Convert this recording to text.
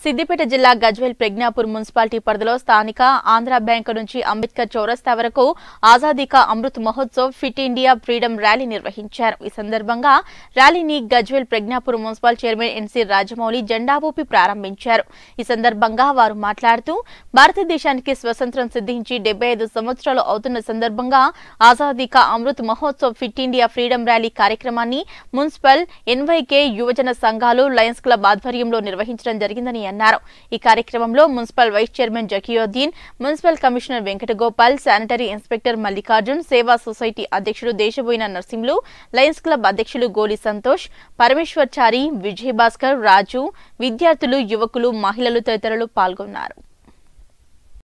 సిద్దిపేట జిల్లా గజ్వేల్ ప్రజ్ఞాపూర్ మున్సిపాలిటీ పరిధిలో స్థానిక ఆంధ్ర బ్యాంక్ నుంచి అంబేద్కర్ చౌరస్తా వరకు Azadi ka Amrit Mahotsav fit India freedom rally నిర్వహించారు. ఈ సందర్భంగా ర్యాలీని Gajwel Prajnapur municipal chairman NC Rajamouli జెండా ఊపి ప్రారంభించారు. ఈ సందర్భంగా వారు మాట్లాడుతూ భారతదేశానికి స్వతంత్రం సిద్ధించి 75 సంవత్సరాలు అవుతున్న సందర్భంగా Azadi ka Amrit Mahotsav fit India freedom rally కార్యక్రమాన్ని మున్సిపల్ ఎన్వైకే యువజన సంఘాలు లయన్స్ క్లబ్ ఆధ్వర్యంలో నిర్వహించడం జరిగిందని అన్నారు. ఈ కార్యక్రమంలో municipal vice chairman Zakiuddin, municipal commissioner Venkatagopal, sanitary inspector Mallikarjun, Seva society అధ్యక్షుడు దేశబోయిన నర్సింహులు, లయన్స్ క్లబ్ అధ్యక్షులు గోలి సంతోష్, పరమేశ్వర్చారి, విజయభాస్కర్, రాజు, విద్యార్థులు, యువకులు, మహిళలు తదితరులు పాల్గొన్నారు.